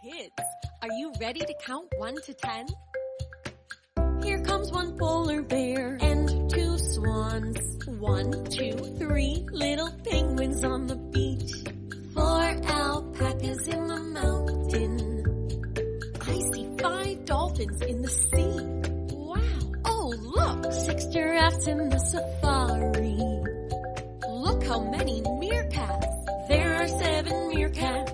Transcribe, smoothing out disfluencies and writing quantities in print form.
Kids, are you ready to count 1 to 10? Here comes one polar bear and 2 swans. 1, 2, 3 little penguins on the beach. 4 alpacas in the mountain. I see 5 dolphins in the sea. Wow! Oh, look! 6 giraffes in the safari. Look how many meerkats. There are 7 meerkats